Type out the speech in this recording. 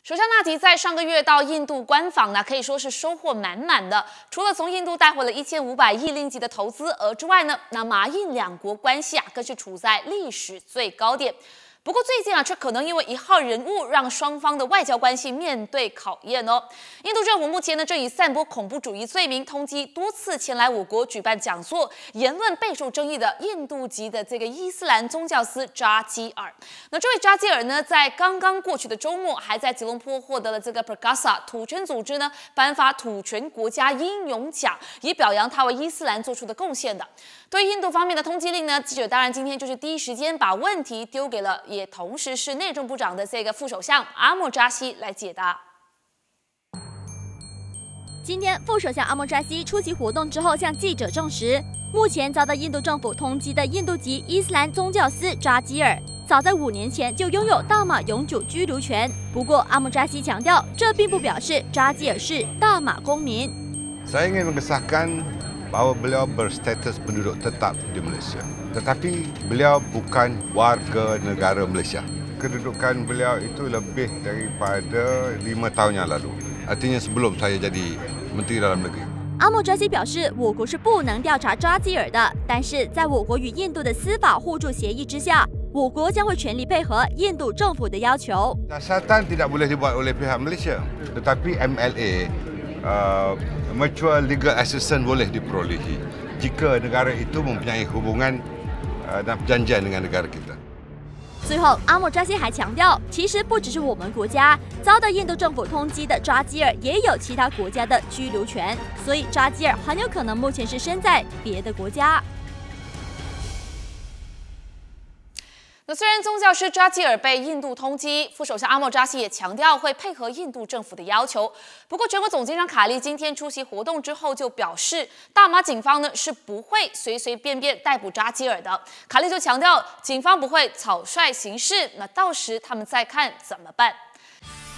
首相纳吉在上个月到印度官访呢，可以说是收获满满的。除了从印度带回了1500亿令吉的投资额之外呢，那马印两国关系更是处在历史最高点。不过最近却可能因为一号人物让双方的外交关系面对考验哦。印度政府目前呢正以散播恐怖主义罪名通缉多次前来我国举办讲座、言论备受争议的印度籍的这个伊斯兰宗教师扎基尔。那这位扎基尔呢，在刚刚过去的周末，还在吉隆坡获得了这个 Perkasa 土权组织呢颁发土权国家英勇奖，以表扬他为伊斯兰做出的贡献的。对于印度方面的通缉令呢，记者当然今天就是第一时间把问题丢给了，也同时是内政部长的这个副首相阿莫扎西来解答。 今天，副首相阿莫扎西出席活动之后，向记者证实，目前遭到印度政府通缉的印度籍伊斯兰宗教师扎基尔，早在5年前就拥有大马永久居留权。不过，阿莫扎西强调，这并不表示扎基尔是大马公民。 Saya ingin mengesahkan bahawa beliau berstatus penduduk tetap di Malaysia. Tetapi beliau bukan warga negara Malaysia. Kedudukan beliau itu lebih daripada 5 tahun yang lalu. Artinya sebelum saya jadi Menteri Dalam Negeri. 阿莫扎西表示，我国是不能调查扎基尔的，但是在我国与印度的司法互助协议之下，我国将会全力配合印度政府的要求。 Siasatan tidak boleh dibuat oleh pihak Malaysia, tetapi MLA Mutual Legal Assistance boleh diperolehi jika negara itu mempunyai hubungan dan perjanjian dengan negara kita。 最后，阿莫扎西还强调，其实不只是我们国家遭到印度政府通缉的扎基尔，也有其他国家的居留权，所以扎基尔很有可能目前是身在别的国家。 那虽然宗教师扎基尔被印度通缉，副首相阿莫扎西也强调会配合印度政府的要求。不过，全国总经商卡利今天出席活动之后就表示，大马警方呢是不会随随便便逮捕扎基尔的。卡利就强调，警方不会草率行事，那到时他们再看怎么办。